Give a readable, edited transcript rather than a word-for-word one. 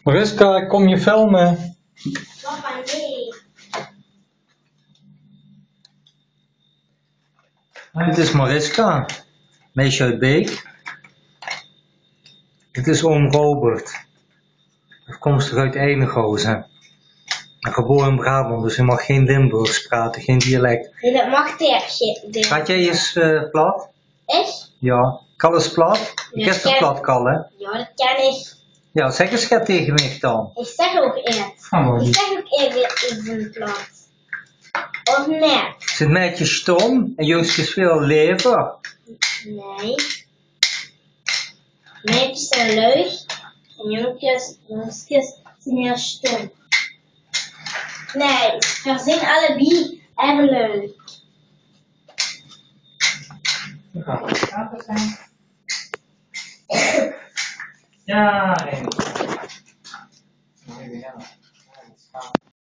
Mariska, ik kom je filmen. Papa, nee. Dit is Mariska, meisje uit Beek. Dit is oom Robert, afkomstig uit Einigozen. Geboren in Brabant, dus je mag geen Limburgs praten, geen dialect. Nee, dat mag tegen. Praat jij eens plat? Echt? Ja. Kal eens plat? Ik Ja, is toch plat, Kal, hè? Ja, dat ken ik. Ja, zeg eens gaat tegen mij dan. Ik zeg ook iets. Ik zeg ook even plat. Of net? Zit meidje stom en jongstjes veel leven? Nee. Meisjes zijn leuk en jongetjes zijn heel stom. Nee, we zijn allebei even leuk. Ja, nee.